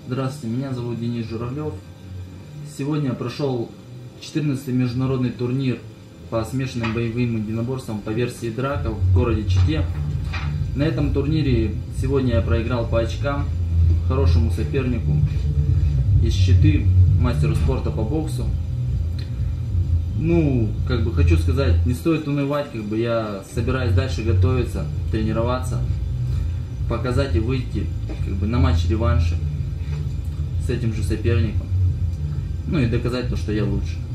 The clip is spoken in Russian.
Здравствуйте, меня зовут Денис Журавлев. Сегодня прошел 14-й международный турнир по смешанным боевым единоборствам по версии драка в городе Чите. На этом турнире сегодня я проиграл по очкам хорошему сопернику из Читы, мастеру спорта по боксу. Хочу сказать, не стоит унывать, я собираюсь дальше готовиться, тренироваться, показать и выйти на матч-реванше с этим же соперником, и доказать то, что я лучше.